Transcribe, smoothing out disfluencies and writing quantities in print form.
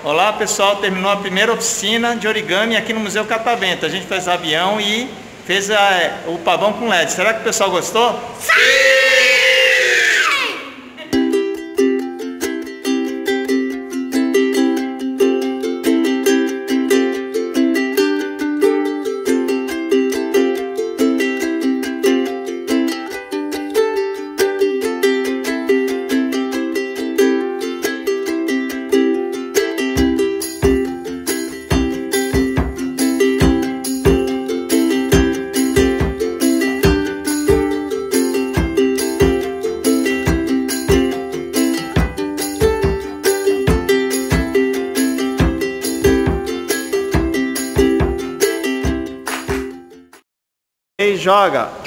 Olá pessoal, terminou a primeira oficina de origami aqui no Museu Catavento. A gente fez avião e fez o pavão com LED. Será que o pessoal gostou? Sim! E joga.